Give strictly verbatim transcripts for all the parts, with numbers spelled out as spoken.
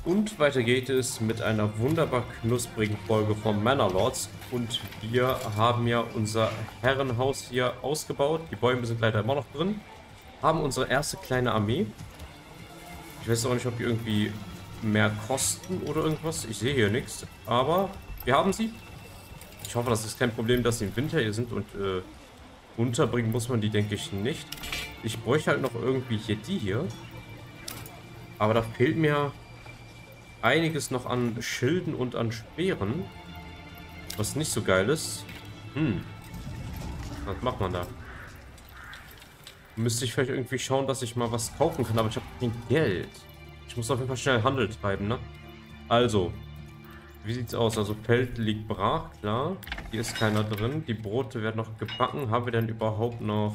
Und weiter geht es mit einer wunderbar knusprigen Folge von Manor Lords. Und wir haben ja unser Herrenhaus hier ausgebaut. Die Bäume sind leider immer noch drin. Haben unsere erste kleine Armee. Ich weiß auch nicht, ob die irgendwie mehr kosten oder irgendwas. Ich sehe hier nichts. Aber wir haben sie. Ich hoffe, das ist kein Problem, dass sie im Winter hier sind. Und äh, unterbringen muss man die, denke ich, nicht. Ich bräuchte halt noch irgendwie hier die hier. Aber da fehlt mir einiges noch an Schilden und an Speeren. Was nicht so geil ist. Hm. Was macht man da? Müsste ich vielleicht irgendwie schauen, dass ich mal was kaufen kann, aber ich habe kein Geld. Ich muss auf jeden Fall schnell Handel treiben, ne? Also, wie sieht's aus? Also Feld liegt brach, klar. Hier ist keiner drin. Die Brote werden noch gebacken. Haben wir denn überhaupt noch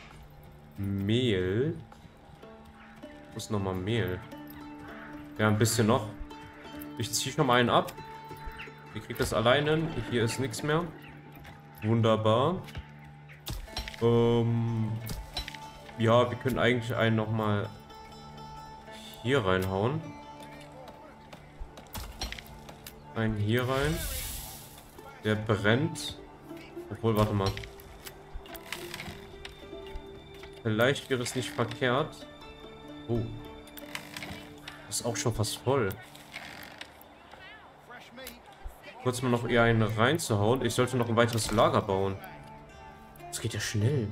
Mehl? Wo ist nochmal Mehl? Ja, ein bisschen noch. Ich ziehe schon mal einen ab. Ihr kriegt das alleine. Hier ist nichts mehr. Wunderbar. Ähm, ja, wir können eigentlich einen nochmal hier reinhauen. Einen hier rein. Der brennt. Obwohl, warte mal. Vielleicht wäre es nicht verkehrt. Oh. Das ist auch schon fast voll. Kurz mal noch eher einen reinzuhauen. Ich sollte noch ein weiteres Lager bauen. Das geht ja schnell.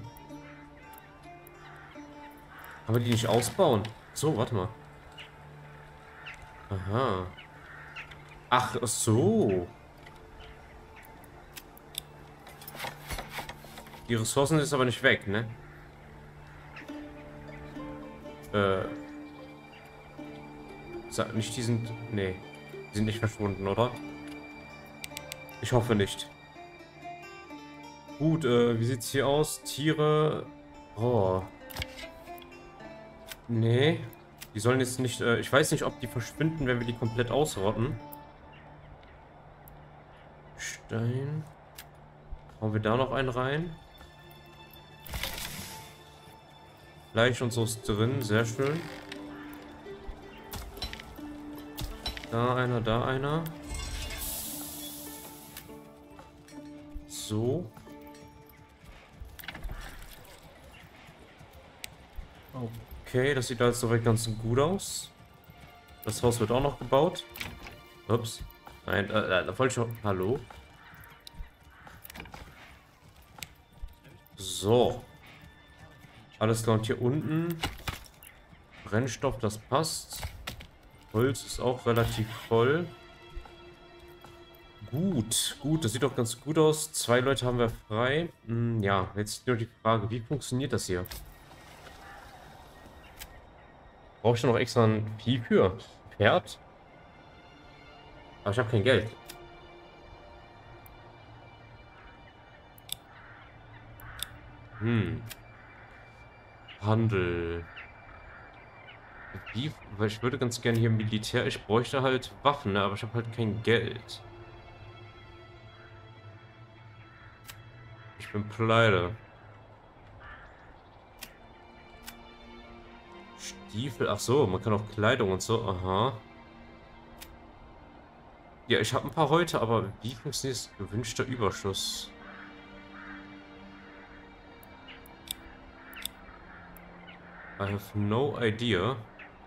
Kann man die nicht ausbauen? So, warte mal. Aha. Ach so. Die Ressourcen sind aber nicht weg, ne? Äh. Sag nicht, die sind... Nee. Die sind nicht verschwunden, oder? Ich hoffe nicht. Gut, äh, wie sieht's hier aus? Tiere... Oh. Nee. Die sollen jetzt nicht... Äh, ich weiß nicht, ob die verschwinden, wenn wir die komplett ausrotten. Stein. Hauen wir da noch einen rein? Fleisch und so ist drin. Sehr schön. Da einer, da einer. So. Okay, das sieht alles soweit ganz gut aus. Das Haus wird auch noch gebaut. Ups. Nein, äh, da wollte ich noch... Hallo? So. Alles klar, und hier unten. Brennstoff, das passt. Holz ist auch relativ voll. Gut, gut, das sieht doch ganz gut aus. Zwei Leute haben wir frei. Hm, ja, jetzt nur die Frage, wie funktioniert das hier? Brauche ich da noch extra ein Vieh für? Pferd? Aber ich habe kein Geld. Hm. Handel. Wie? Weil ich würde ganz gerne hier Militär. Ich bräuchte halt Waffen, ne? Aber ich habe halt kein Geld. Ich bin pleite. Stiefel. Ach so, man kann auch Kleidung und so. Aha. Ja, ich habe ein paar heute, aber wie funktioniert das? Gewünschter Überschuss? I have no idea.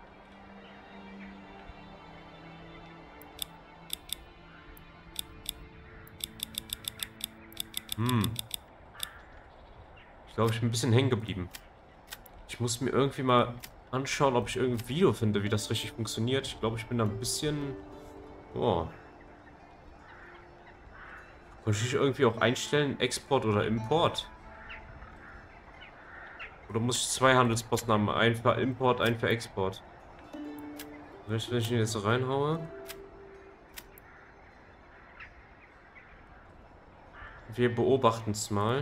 Hm. Ich glaube, ich bin ein bisschen hängen geblieben. Ich muss mir irgendwie mal anschauen, ob ich irgendein Video finde, wie das richtig funktioniert. Ich glaube, ich bin da ein bisschen... Oh. Könnte ich irgendwie auch einstellen, Export oder Import? Oder muss ich zwei Handelsposten haben? Einen für Import, einen für Export. Wenn ich, wenn ich ihn jetzt so reinhaue. Wir beobachten es mal.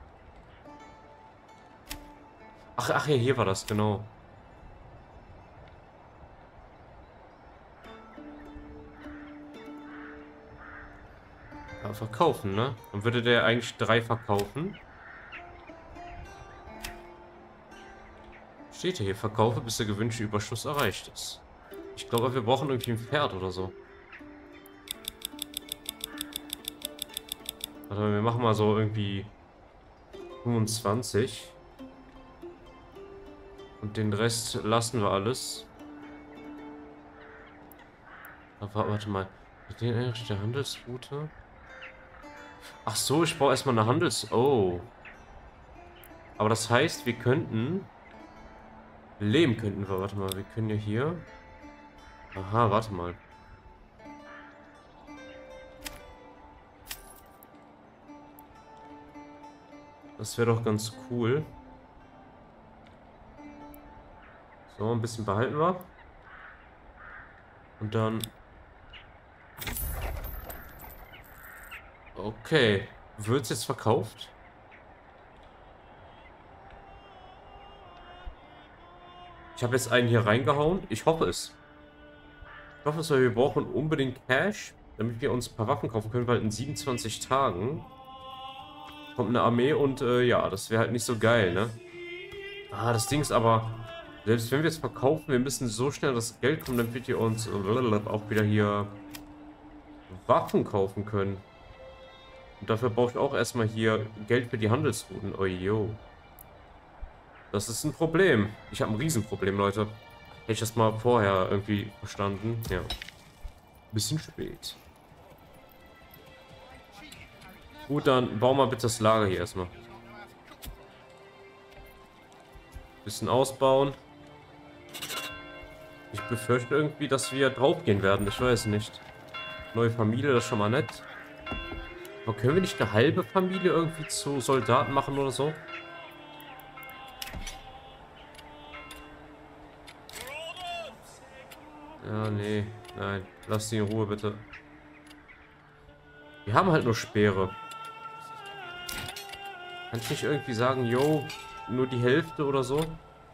Ach, ach ja, hier war das, genau. Ja, verkaufen, ne? Dann würde der eigentlich drei verkaufen. Steht hier, verkaufe, bis der gewünschte Überschuss erreicht ist. Ich glaube, wir brauchen irgendwie ein Pferd oder so. Warte mal, wir machen mal so irgendwie fünfundzwanzig. Und den Rest lassen wir alles. Aber warte mal. Mit den der Handelsroute. Ach so, ich brauche erstmal eine Handels... Oh. Aber das heißt, wir könnten... Lehm könnten wir. Warte mal, wir können ja hier... Aha, warte mal. Das wäre doch ganz cool. So, ein bisschen behalten wir. Und dann... Okay. Wird es jetzt verkauft? Ich habe jetzt einen hier reingehauen. Ich hoffe es. Ich hoffe es, weil wir brauchen unbedingt Cash, damit wir uns ein paar Waffen kaufen können, weil in siebenundzwanzig Tagen kommt eine Armee und äh, ja, das wäre halt nicht so geil, ne? Ah, das Ding ist aber, selbst wenn wir es verkaufen, wir müssen so schnell das Geld kommen, damit wir uns auch wieder hier Waffen kaufen können. Und dafür brauche ich auch erstmal hier Geld für die Handelsrouten. Oh, yo. Das ist ein Problem. Ich habe ein Riesenproblem, Leute. Hätte ich das mal vorher irgendwie verstanden. Ja. Bisschen spät. Gut, dann bauen wir bitte das Lager hier erstmal. Bisschen ausbauen. Ich befürchte irgendwie, dass wir draufgehen werden. Ich weiß nicht. Neue Familie, das ist schon mal nett. Aber können wir nicht eine halbe Familie irgendwie zu Soldaten machen oder so? Ja, nee. Nein. Lass sie in Ruhe, bitte. Wir haben halt nur Speere. Kann ich nicht irgendwie sagen, yo, nur die Hälfte oder so?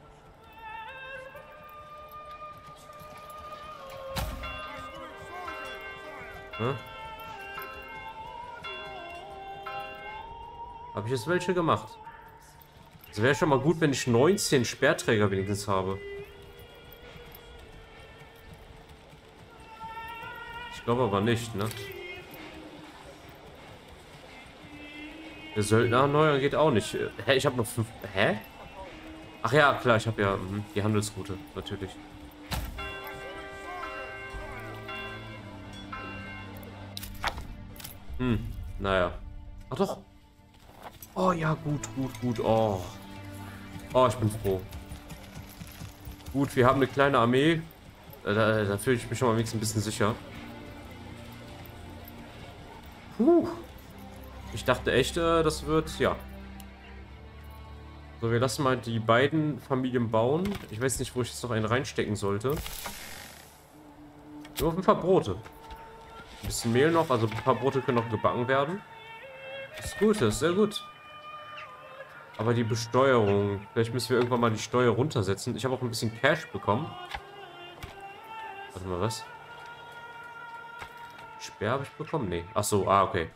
Hm? Habe ich jetzt welche gemacht? Es wäre schon mal gut, wenn ich neunzehn Speerträger wenigstens habe. Ich glaube aber nicht, ne? Der Söldner erneuern geht auch nicht. Hä, ich habe noch fünf... Hä? Ach ja, klar, ich habe ja mh, die Handelsroute, natürlich. Hm, naja. Ach doch. Oh ja, gut, gut, gut. Oh. Oh, ich bin froh. Gut, wir haben eine kleine Armee. Da, da, da fühle ich mich schon mal wenigstens ein bisschen sicher. Puh. Ich dachte echt, äh, das wird, ja. So, wir lassen mal die beiden Familien bauen. Ich weiß nicht, wo ich jetzt noch einen reinstecken sollte. Nur auf ein paar Brote. Ein bisschen Mehl noch, also ein paar Brote können noch gebacken werden. Das ist gut, das ist sehr gut. Aber die Besteuerung, vielleicht müssen wir irgendwann mal die Steuer runtersetzen. Ich habe auch ein bisschen Cash bekommen. Warte mal, was? Speer habe ich bekommen? Nee. Ach so, ah, okay.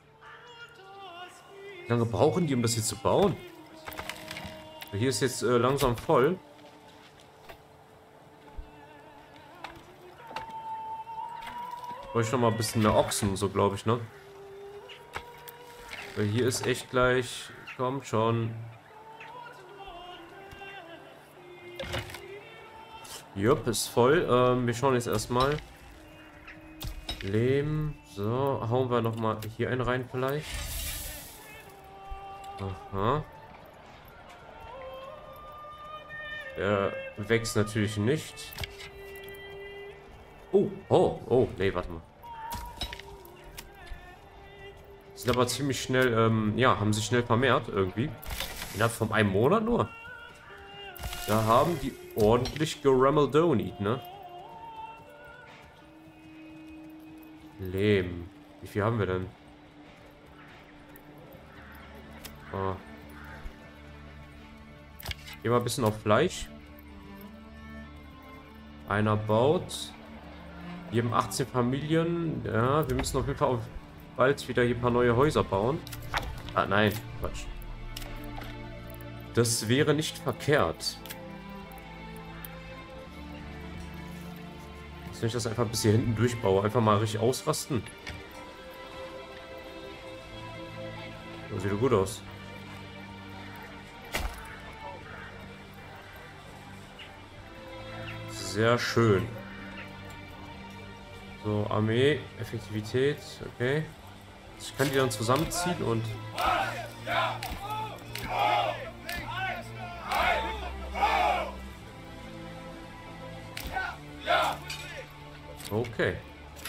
Wie lange brauchen die, um das hier zu bauen? Hier ist jetzt äh, langsam voll. Brauche ich noch mal ein bisschen mehr Ochsen, so glaube ich, ne? Weil hier ist echt gleich... Kommt schon. Jupp, ist voll. Ähm, wir schauen jetzt erstmal. Lehm. So, hauen wir noch mal hier einen rein vielleicht. Aha. Der wächst natürlich nicht. Oh, oh, oh, nee, warte mal. Sind aber ziemlich schnell, ähm, ja, haben sich schnell vermehrt irgendwie. Innerhalb von einem Monat nur. Da haben die ordentlich gerammeldonied, ne? Lehm. Wie viel haben wir denn? Oh. Gehen wir ein bisschen auf Fleisch. Einer baut. Wir haben achtzehn Familien. Ja, wir müssen auf jeden Fall auf bald wieder hier ein paar neue Häuser bauen. Ah, nein, Quatsch. Das wäre nicht verkehrt. Wenn ich das einfach bis hier hinten durchbaue, einfach mal richtig ausrasten. Das sieht doch gut aus. Sehr schön. So, Armee, Effektivität, okay. Ich kann die dann zusammenziehen und... Okay.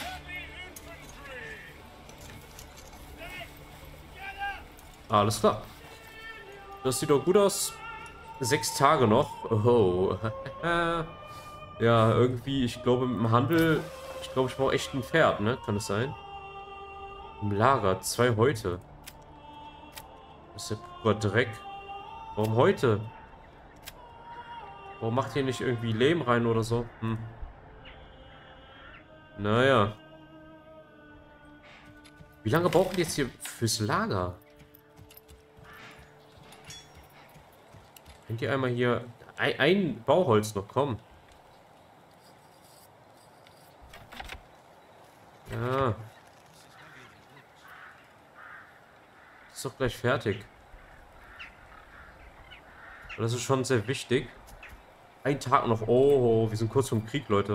Alles klar. Das sieht doch gut aus. Sechs Tage noch. Oh. Ja, irgendwie, ich glaube mit dem Handel... Ich glaube, ich brauche echt ein Pferd, ne? Kann es sein? Im Lager, zwei heute. Das ist ja purer Dreck. Warum heute? Warum macht ihr nicht irgendwie Lehm rein oder so? Hm. Naja. Wie lange brauchen die jetzt hier fürs Lager? Könnt ihr einmal hier... Ein, ein Bauholz noch, komm. Ja. Ist doch gleich fertig. Das ist schon sehr wichtig. Ein Tag noch. Oh, wir sind kurz vorm Krieg, Leute.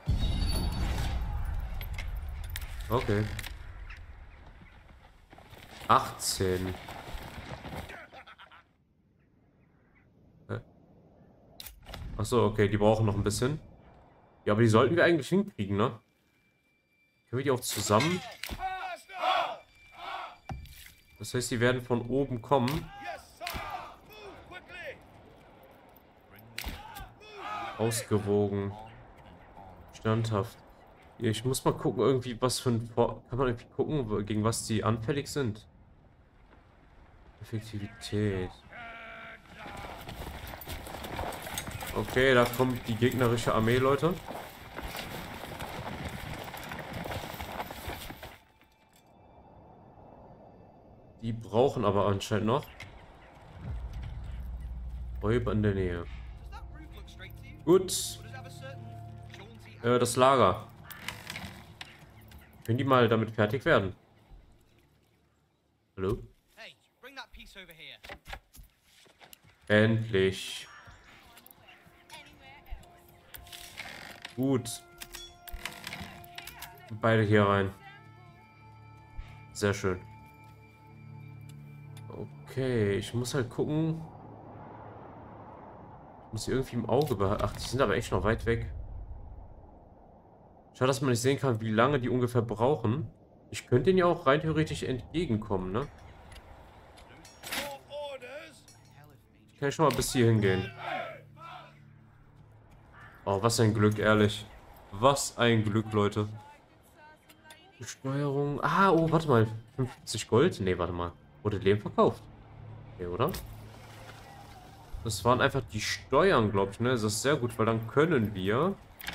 Okay. achtzehn. Achso, okay, die brauchen noch ein bisschen. Ja, aber die sollten wir eigentlich hinkriegen, ne? Können wir die auch zusammen? Das heißt, die werden von oben kommen. Ausgewogen. Standhaft. Ja, ich muss mal gucken, irgendwie, was für ein... Vor Kann man irgendwie gucken, gegen was die anfällig sind? Effektivität. Okay, da kommt die gegnerische Armee, Leute. Die brauchen aber anscheinend noch Räuber in der Nähe. Gut. Äh, das Lager. Können die mal damit fertig werden? Hallo? Endlich. Gut. Beide hier rein. Sehr schön. Okay, ich muss halt gucken. Ich muss sie irgendwie im Auge behalten. Ach, die sind aber echt noch weit weg. Schade, dass man nicht sehen kann, wie lange die ungefähr brauchen. Ich könnte ihnen ja auch rein theoretisch entgegenkommen, ne? Ich kann ja schon mal bis hier hingehen. Oh, was ein Glück, ehrlich. Was ein Glück, Leute. Steuerung. Ah, oh, warte mal. fünfzig Gold? Ne, warte mal. Wurde Lehm verkauft? Okay, oder? Das waren einfach die Steuern, glaube ich, ne? Das ist sehr gut, weil dann können wir...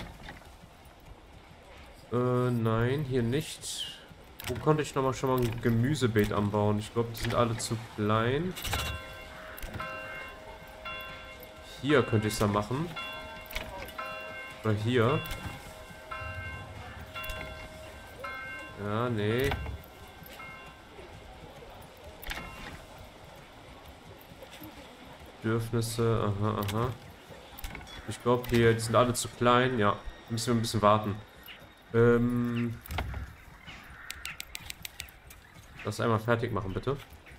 Äh, nein, hier nicht. Wo konnte ich nochmal schon mal ein Gemüsebeet anbauen? Ich glaube, die sind alle zu klein. Hier könnte ich es dann machen. Oder hier. Ja, nee. Bedürfnisse, aha, aha. Ich glaube, hier, die sind alle zu klein. Ja, müssen wir ein bisschen warten. Ähm... Das einmal fertig machen, bitte.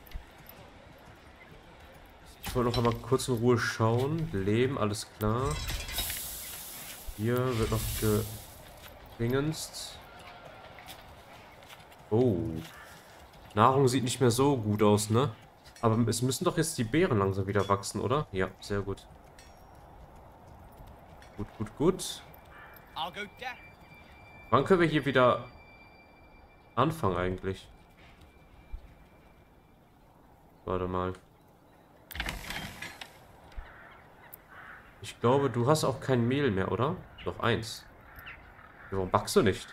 Ich wollte noch einmal kurz in Ruhe schauen. Leben, alles klar. Hier wird noch gedingenst. Oh. Nahrung sieht nicht mehr so gut aus, ne? Aber es müssen doch jetzt die Beeren langsam wieder wachsen, oder? Ja, sehr gut. Gut, gut, gut. Wann können wir hier wieder anfangen eigentlich? Warte mal. Ich glaube, du hast auch kein Mehl mehr, oder? Doch eins. Warum backst du nicht?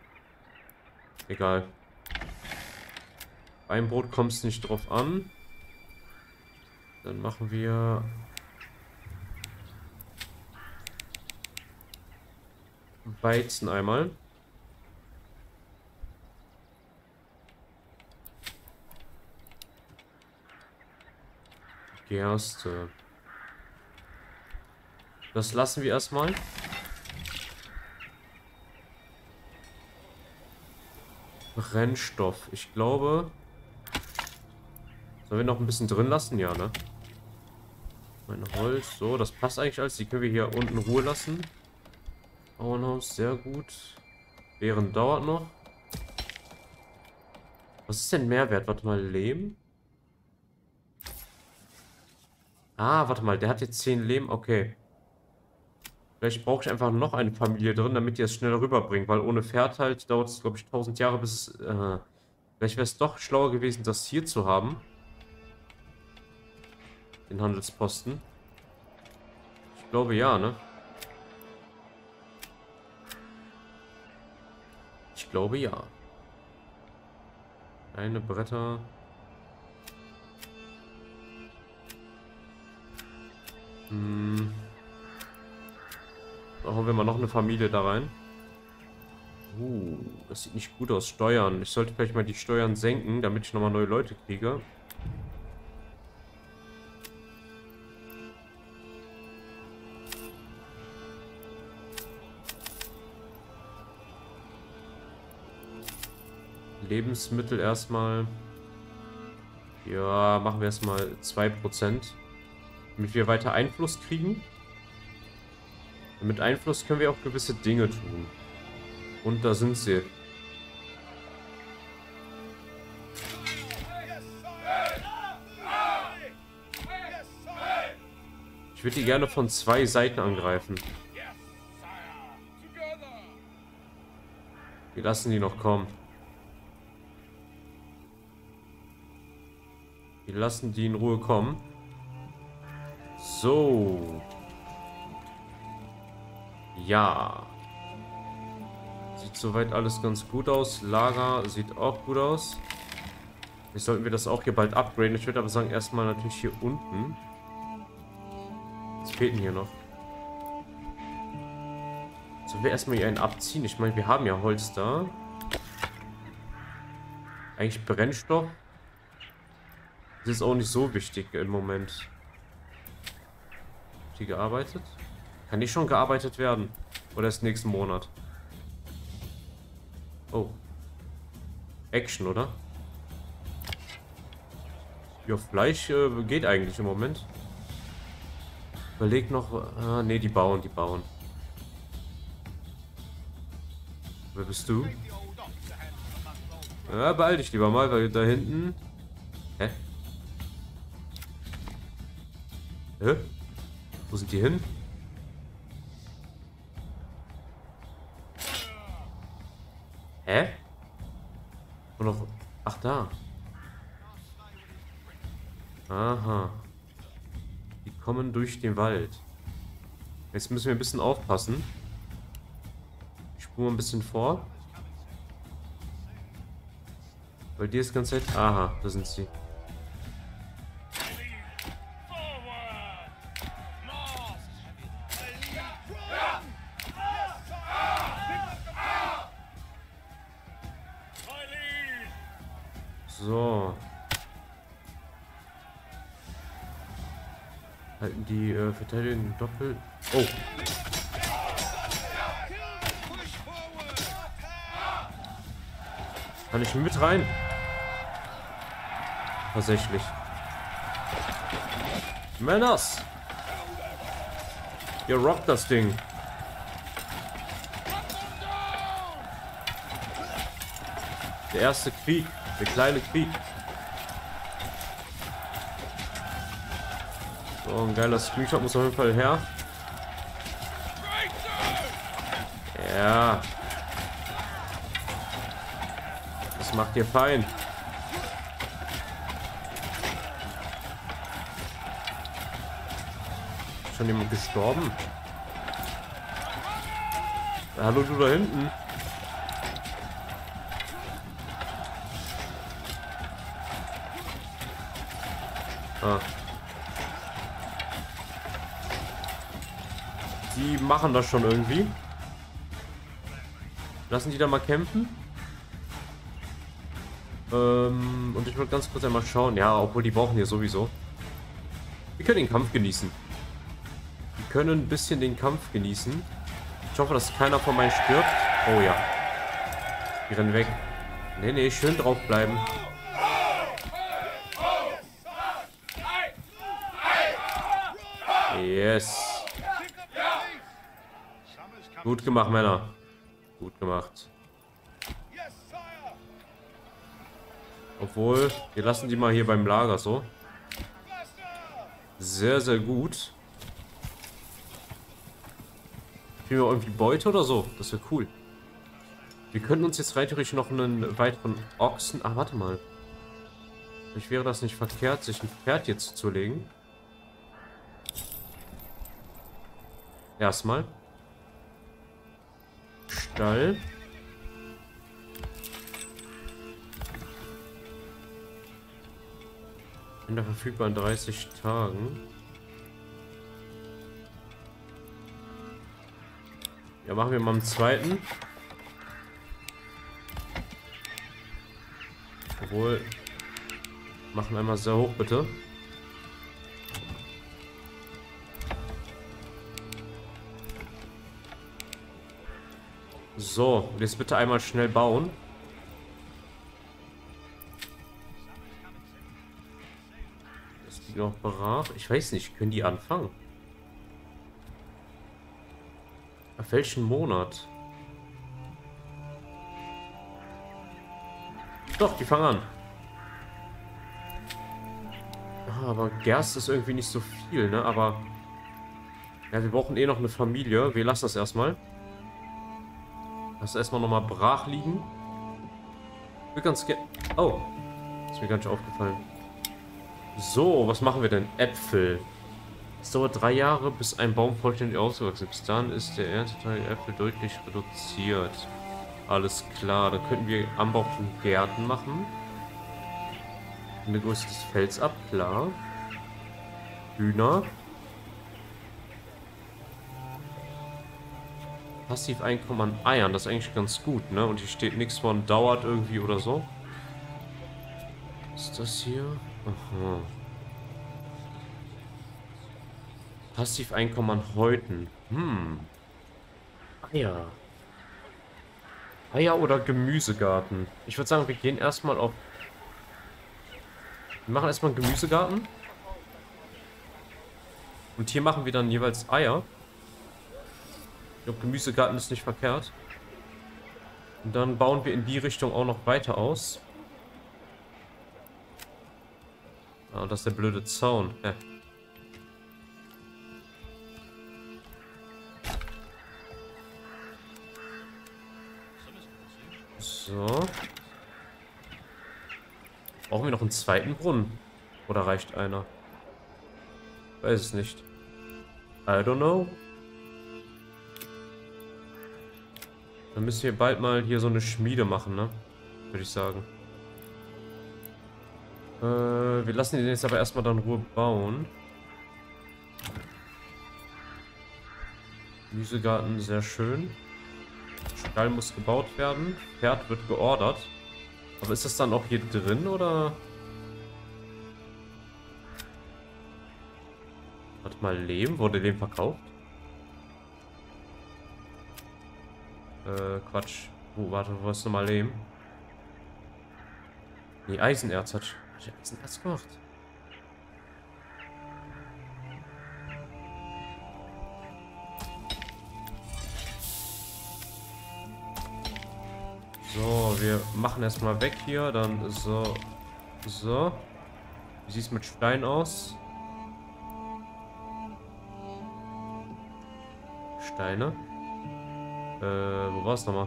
Egal. Beim Brot kommt es nicht drauf an. Dann machen wir Weizen einmal. Gerste. Das lassen wir erstmal. Brennstoff. Ich glaube... Sollen wir noch ein bisschen drin lassen? Ja, ne? Mein Holz. So, das passt eigentlich alles. Die können wir hier unten in Ruhe lassen. Bauernhaus, sehr gut. Beeren dauert noch. Was ist denn Mehrwert? Warte mal, Lehm. Ah, warte mal, der hat jetzt zehn Lehm. Okay. Vielleicht brauche ich einfach noch eine Familie drin, damit die es schneller rüberbringen, weil ohne Pferd halt dauert es, glaube ich, tausend Jahre, bis es... Äh, vielleicht wäre es doch schlauer gewesen, das hier zu haben. Den Handelsposten. Ich glaube ja, ne? Ich glaube ja. Eine Bretter. Hm. Da hauen wir mal noch eine Familie da rein. Uh, das sieht nicht gut aus. Steuern. Ich sollte vielleicht mal die Steuern senken, damit ich nochmal neue Leute kriege. Lebensmittel erstmal. Ja, machen wir erstmal zwei Prozent. Damit wir weiter Einfluss kriegen. Und mit Einfluss können wir auch gewisse Dinge tun. Und da sind sie. Ich würde die gerne von zwei Seiten angreifen. Wir lassen die noch kommen. Wir lassen die in Ruhe kommen. So. Ja. Sieht soweit alles ganz gut aus. Lager sieht auch gut aus. Jetzt sollten wir das auch hier bald upgraden. Ich würde aber sagen, erstmal natürlich hier unten. Was fehlt denn hier noch? Sollen wir erstmal hier einen abziehen? Ich meine, wir haben ja Holz da. Eigentlich Brennstoff. Das ist auch nicht so wichtig im Moment. Die gearbeitet? Kann die schon gearbeitet werden? Oder erst nächsten Monat? Oh. Action, oder? Ja, Fleisch äh, geht eigentlich im Moment. Überleg noch... Ah, ne, die bauen, die bauen. Wer bist du? Ja, beeil dich lieber mal, weil da hinten... Hä? Hä? Wo sind die hin? Hä? Und noch... Ach, da. Aha. Die kommen durch den Wald. Jetzt müssen wir ein bisschen aufpassen. Ich spule mal ein bisschen vor. Weil die ist ganz Zeit... Aha, da sind sie. So. Halten die äh, Verteidigung doppelt. Oh. Kann ich mit rein? Tatsächlich. Männers! Ihr rockt das Ding. Der erste Krieg. Der kleine Krieg. So, ein geiler Screenshot muss auf jeden Fall her. Ja. Das macht ihr fein. Ist schon jemand gestorben? Ja, hallo, du da hinten. Ah. Die machen das schon irgendwie. Lassen die da mal kämpfen. Ähm, und ich wollte ganz kurz einmal schauen. Ja, obwohl die brauchen hier sowieso. Wir können den Kampf genießen. Wir können ein bisschen den Kampf genießen. Ich hoffe, dass keiner von meinen stirbt. Oh ja. Die rennen weg. Nee, nee, schön draufbleiben. Yes. Gut gemacht, Männer. Gut gemacht. Obwohl, wir lassen die mal hier beim Lager so. Sehr, sehr gut. Kriegen wir irgendwie Beute oder so? Das wäre cool. Wir könnten uns jetzt rein theoretisch noch einen weiteren Ochsen... Ah, warte mal. Vielleicht wäre das nicht verkehrt, sich ein Pferd hier zuzulegen. Erstmal. Stall. Bin da verfügbar in dreißig Tagen. Ja, machen wir mal einen zweiten. Obwohl, machen einmal sehr hoch, bitte. So, jetzt bitte einmal schnell bauen. Das liegt noch brach. Ich weiß nicht, können die anfangen? Auf welchen Monat? Doch, die fangen an. Ah, aber Gerst ist irgendwie nicht so viel, ne? Aber ja, wir brauchen eh noch eine Familie. Wir lassen das erstmal. Lass erstmal nochmal brach liegen. Ich will ganz gerne... Oh. Ist mir gar nicht aufgefallen. So, was machen wir denn? Äpfel. Es dauert drei Jahre, bis ein Baum vollständig ausgewachsen ist. Bis dann ist der Ernteteil der Äpfel deutlich reduziert. Alles klar. Dann könnten wir Anbau von Gärten machen. Eine Größe des Felds ab, klar. Hühner. Passiveinkommen an Eiern, das ist eigentlich ganz gut, ne? Und hier steht nichts von dauert irgendwie oder so. Was ist das hier? Aha. Passiveinkommen an Häuten. Hm. Eier. Eier oder Gemüsegarten. Ich würde sagen, wir gehen erstmal auf... Wir machen erstmal einen Gemüsegarten. Und hier machen wir dann jeweils Eier. Ich glaube, Gemüsegarten ist nicht verkehrt. Und dann bauen wir in die Richtung auch noch weiter aus. Ah, das ist der blöde Zaun. Ja. So. Brauchen wir noch einen zweiten Brunnen? Oder reicht einer? Weiß es nicht. I don't know. Dann müssen wir bald mal hier so eine Schmiede machen, ne? Würde ich sagen. Äh, wir lassen den jetzt aber erstmal dann in Ruhe bauen. Gemüsegarten, sehr schön. Stall muss gebaut werden. Pferd wird geordert. Aber ist das dann auch hier drin, oder? Warte mal, Lehm? Wurde Lehm verkauft? Äh, Quatsch. Oh, warte, wo ist nochmal Lehm? Nee, Eisenerz hat... Hat der Eisenerz gemacht? So, wir machen erstmal weg hier, dann so, so. Wie sieht es mit Stein aus? Steine. Äh, wo war es nochmal?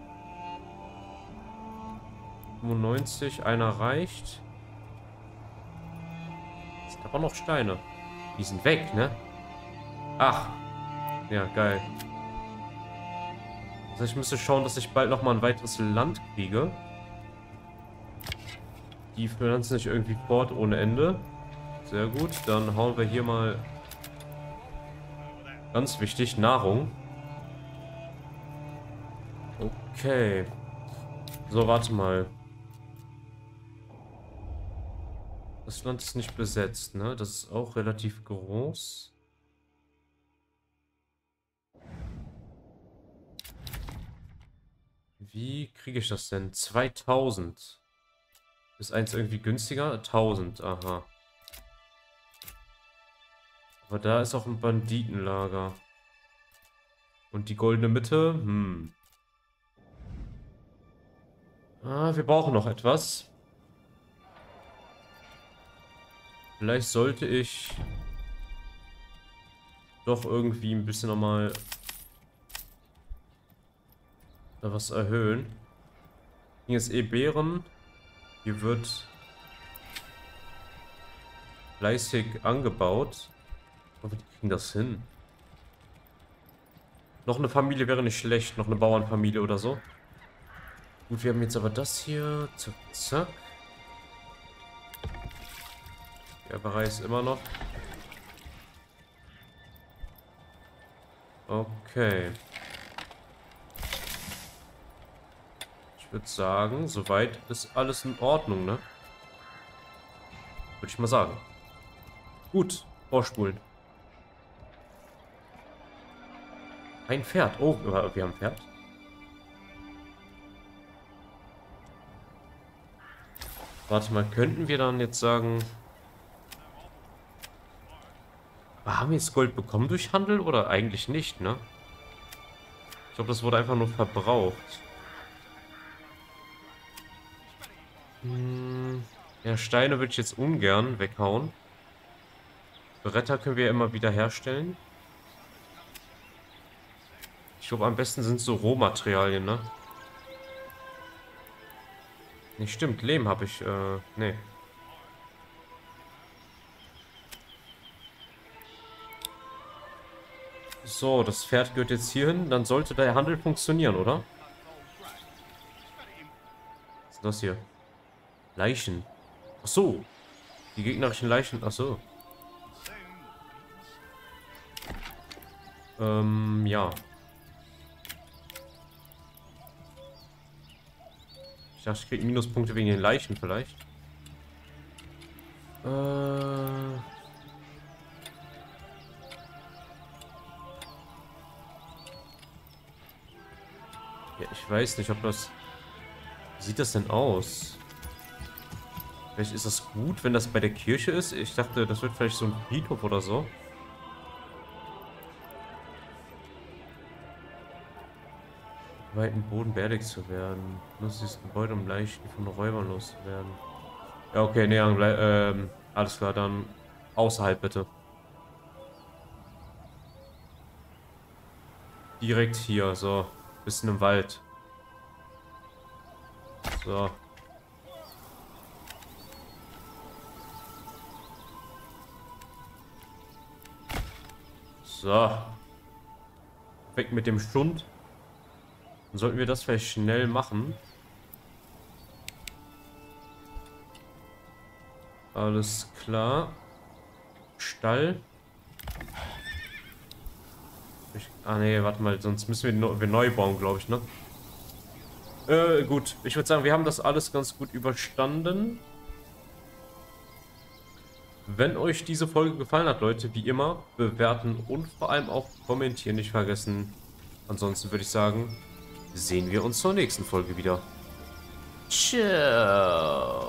fünfundneunzig, einer reicht. Es sind aber noch Steine. Die sind weg, ne? Ach. Ja, geil. Also ich müsste schauen, dass ich bald nochmal ein weiteres Land kriege. Die pflanzen sich irgendwie fort ohne Ende. Sehr gut, dann hauen wir hier mal... Ganz wichtig, Nahrung. Okay. So, warte mal. Das Land ist nicht besetzt, ne? Das ist auch relativ groß. Wie kriege ich das denn? zweitausend. Ist eins irgendwie günstiger? tausend, aha. Aber da ist auch ein Banditenlager. Und die goldene Mitte? Hm. Ah, wir brauchen noch etwas. Vielleicht sollte ich doch irgendwie ein bisschen nochmal da was erhöhen. Hier ist eh Beeren. Hier wird fleißig angebaut. Aber die kriegen das hin. Noch eine Familie wäre nicht schlecht. Noch eine Bauernfamilie oder so. Gut, wir haben jetzt aber das hier. Zack, zack. Gerberei ist immer noch. Okay. Ich würde sagen, soweit ist alles in Ordnung, ne? Würde ich mal sagen. Gut, vorspulen. Ein Pferd. Oh, wir haben ein Pferd. Warte mal, könnten wir dann jetzt sagen... Haben wir jetzt Gold bekommen durch Handel oder eigentlich nicht, ne? Ich glaube, das wurde einfach nur verbraucht. Hm, ja, Steine würde ich jetzt ungern weghauen. Bretter können wir ja immer wieder herstellen. Ich glaube, am besten sind so Rohmaterialien, ne? Nicht stimmt, Lehm habe ich, äh, nee. So, das Pferd gehört jetzt hierhin. Dann sollte der Handel funktionieren, oder? Was ist das hier? Leichen. Ach so. Die gegnerischen Leichen. Ach so. Ähm, ja. Ich dachte, ich kriege Minuspunkte wegen den Leichen vielleicht. Äh... Ja, ich weiß nicht, ob das... Wie sieht das denn aus? Vielleicht ist das gut, wenn das bei der Kirche ist. Ich dachte, das wird vielleicht so ein Friedhof oder so. Weiten Boden beerdigt zu werden. Nutzt dieses Gebäude, um Leichen von Räubern loszuwerden. Ja, okay, nee, ähm, alles klar, dann außerhalb bitte. Direkt hier, so. Bisschen im Wald. So. So. Weg mit dem Schund. Dann sollten wir das vielleicht schnell machen. Alles klar. Stall. Ich, ah ne, warte mal, sonst müssen wir, no, wir neu bauen, glaube ich, ne? Äh, gut. Ich würde sagen, wir haben das alles ganz gut überstanden. Wenn euch diese Folge gefallen hat, Leute, wie immer, bewerten und vor allem auch kommentieren nicht vergessen. Ansonsten würde ich sagen, sehen wir uns zur nächsten Folge wieder. Ciao.